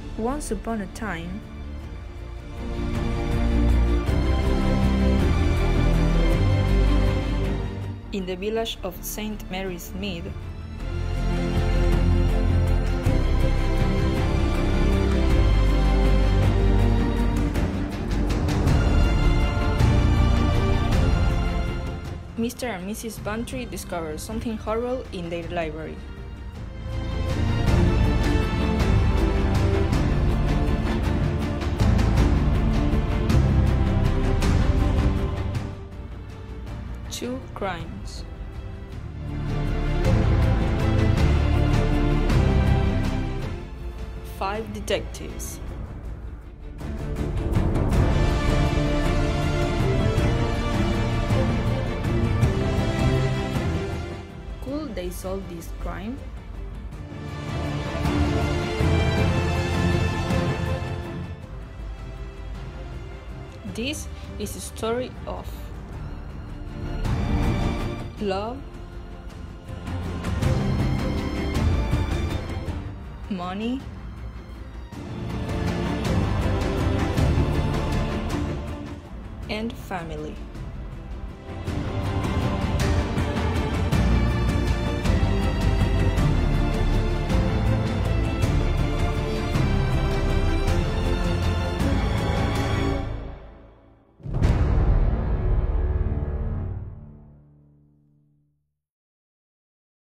Once upon a time, in the village of St. Mary's Mead, Mr. and Mrs. Bantry discovered something horrible in their library. Two crimes. Five detectives. Could they solve this crime? This is a story of love, money, and family.